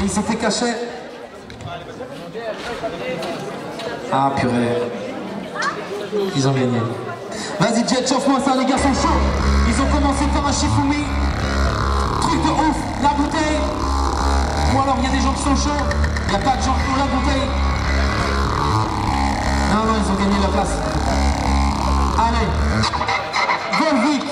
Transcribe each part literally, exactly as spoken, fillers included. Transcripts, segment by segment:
il s'est fait cacher. Ah purée. Ils ont gagné. Vas-y Jet, chauffe-moi ça, les gars sont chauds. Ils ont commencé par un Shifumi. Truc de ouf, la bouteille. Ou alors il y a des gens qui sont chauds. Il n'y a pas de gens qui ont la bouteille. Non, non, ils ont gagné la place. Allez, Volvic.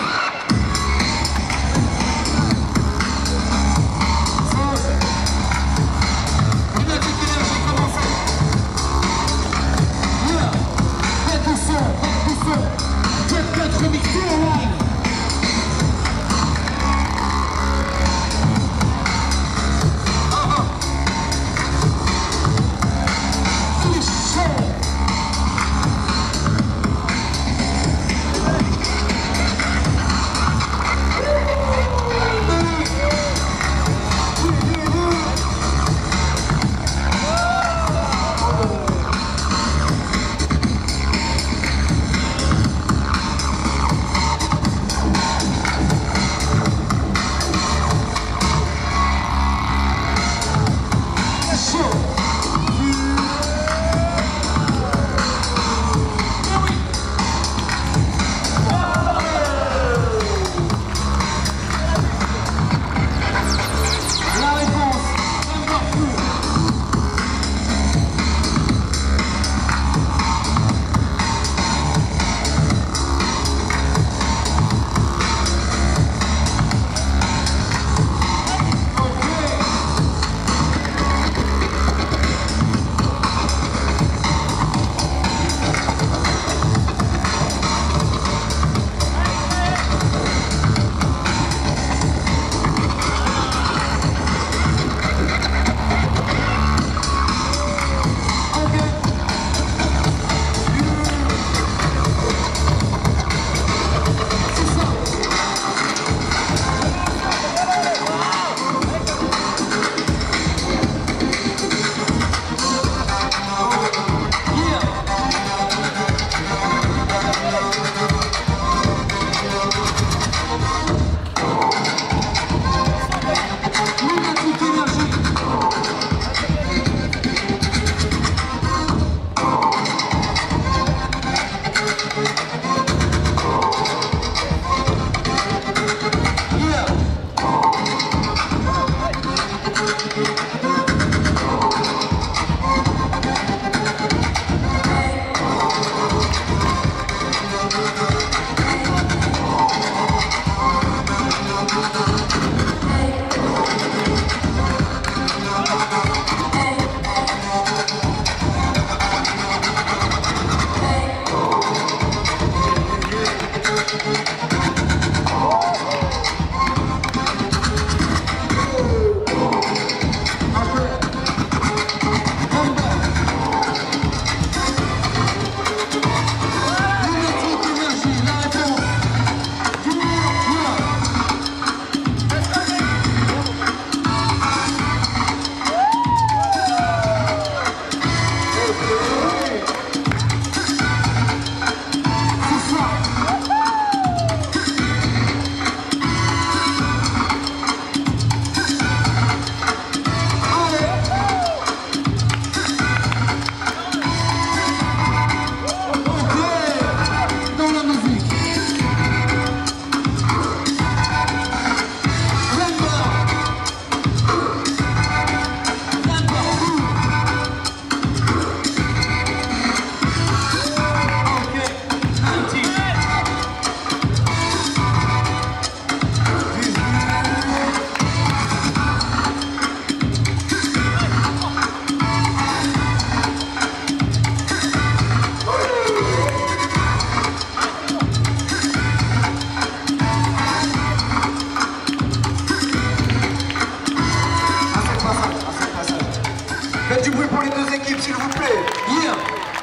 Faites du bruit pour les deux équipes, s'il vous plaît. Yeah.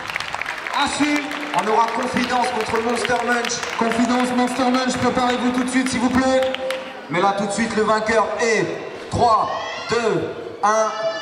Assume. On aura Confidence contre Monster Munch. Confidence, Monster Munch, préparez-vous tout de suite, s'il vous plaît. Mais là, tout de suite, le vainqueur est trois, deux, un...